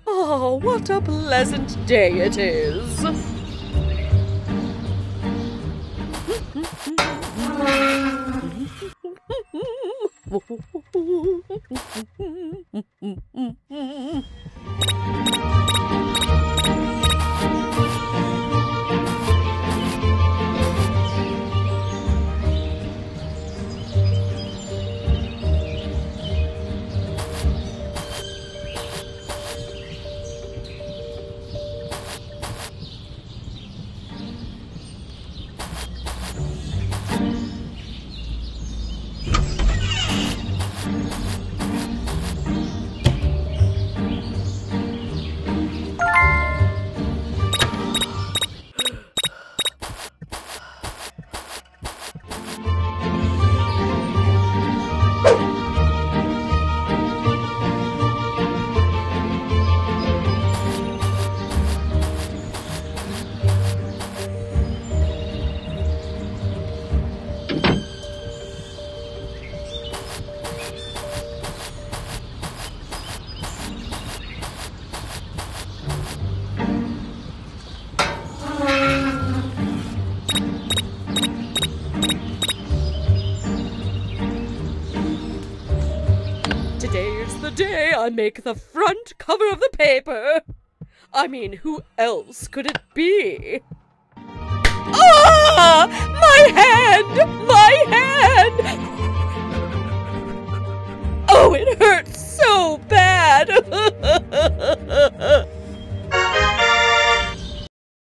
Oh, what a pleasant day it is! Today is the day I make the front cover of the paper. I mean, who else could it be?